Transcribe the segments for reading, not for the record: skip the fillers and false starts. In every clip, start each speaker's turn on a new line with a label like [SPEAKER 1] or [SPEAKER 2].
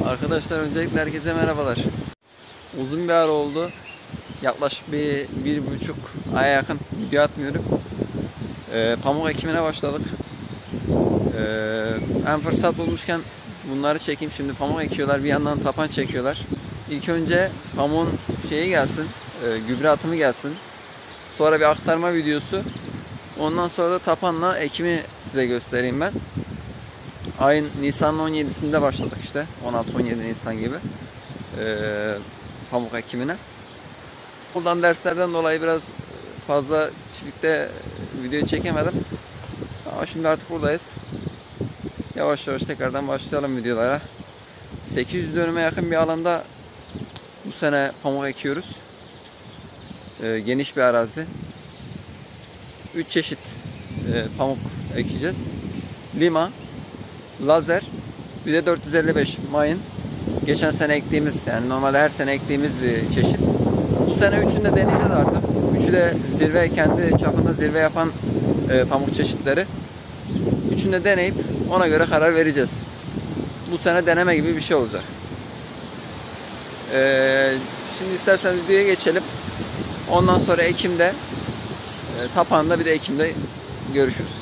[SPEAKER 1] Arkadaşlar öncelikle herkese merhabalar. Uzun bir ara oldu. Yaklaşık bir buçuk aya yakın video atmıyorum. Pamuk ekimine başladık. En fırsat bulmuşken bunları çekeyim. Şimdi pamuk ekiyorlar, bir yandan tapan çekiyorlar. İlk önce pamuğun şeyi gelsin, gübre atımı gelsin. Sonra bir aktarma videosu. Ondan sonra da tapanla ekimi size göstereyim ben. Ayın Nisan'ın 17'sinde başladık işte. 16-17 Nisan gibi. Pamuk ekimine. Buradan derslerden dolayı biraz fazla çiftlikte video çekemedim. Ama şimdi artık buradayız. Yavaş yavaş tekrardan başlayalım videolara. 800 dönüme yakın bir alanda bu sene pamuk ekiyoruz. Geniş bir arazi. 3 çeşit pamuk ekeceğiz. Lima, lazer, bir de 455 mayın. Geçen sene ektiğimiz, yani normalde her sene ektiğimiz bir çeşit. Bu sene üçünü de deneyeceğiz artık. Üçü de zirve, kendi çapında zirve yapan pamuk çeşitleri. Üçünü de deneyip ona göre karar vereceğiz. Bu sene deneme gibi bir şey olacak. Şimdi isterseniz videoya geçelim. Ondan sonra Ekim'de, tapanda bir de Ekim'de görüşürüz.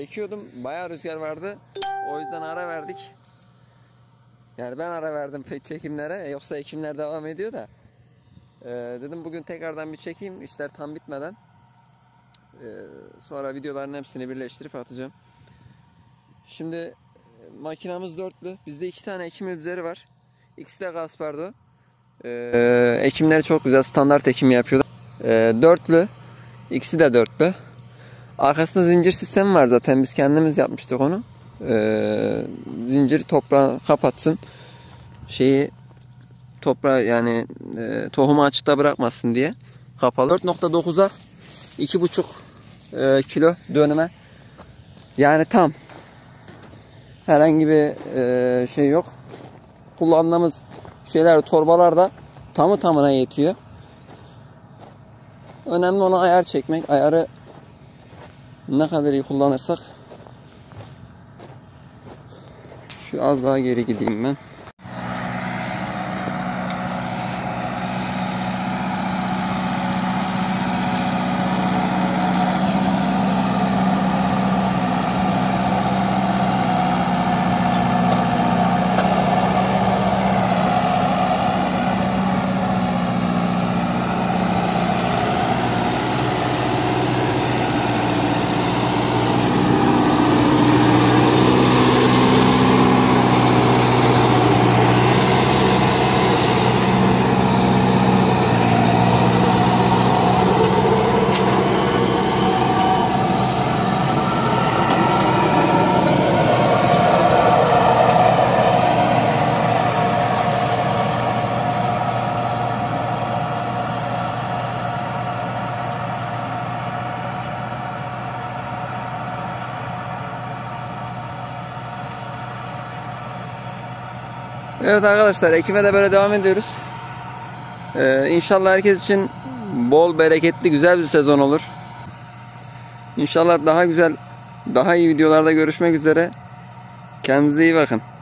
[SPEAKER 1] çekiyordum. Bayağı rüzgar vardı. O yüzden ara verdik. Yani ben ara verdim çekimlere. Yoksa ekimler devam ediyor da. Dedim bugün tekrardan bir çekeyim. İşler tam bitmeden. Sonra videoların hepsini birleştirip atacağım. Şimdi makinamız dörtlü. Bizde 2 tane ekim üzeri var. İkisi de Gaspardo. Ekimleri çok güzel. Standart ekim yapıyorlar. Dörtlü. İkisi de dörtlü. Arkasında zincir sistemi var zaten. Biz kendimiz yapmıştık onu. Zincir toprağı kapatsın. Toprağı yani tohumu açıkta bırakmasın diye. Kapalı. 4.9'a 2,5 kilo dönüme. Yani tam. Herhangi bir şey yok. Kullandığımız şeyler, torbalar da tamı tamına yetiyor. Önemli olan ayar çekmek. Ayarı ne kadar iyi kullanırsak. Şu az daha geri gideyim ben. Evet arkadaşlar, ekime de böyle devam ediyoruz. İnşallah herkes için bol, bereketli, güzel bir sezon olur. İnşallah daha güzel, daha iyi videolarda görüşmek üzere. Kendinize iyi bakın.